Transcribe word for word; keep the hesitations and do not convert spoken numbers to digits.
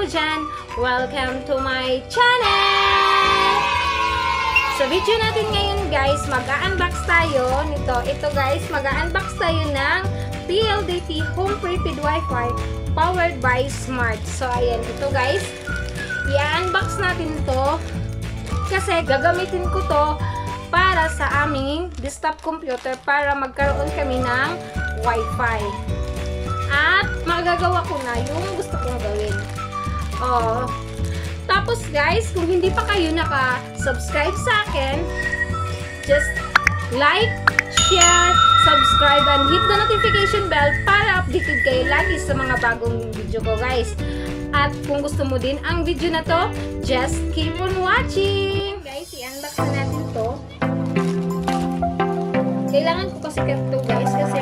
po dyan, welcome to my channel! Sa video natin ngayon guys, mag-unbox tayo nito. Ito guys, mag-unbox tayo ng P L D T Home Prepaid Wi-Fi powered by Smart. So ayan, ito guys, i-unbox natin to kasi gagamitin ko to para sa aming desktop computer para magkaroon kami ng Wi-Fi. At magagawa ko na yung gusto kong gawin. Oh. Tapos guys, kung hindi pa kayo naka-subscribe sa akin, just like, share, subscribe, and hit the notification bell para updated kayo lagi sa mga bagong video ko guys. At kung gusto mo din ang video na to, just keep on watching! Guys, i-unbox na natin to. Kailangan ko kasi ito guys kasi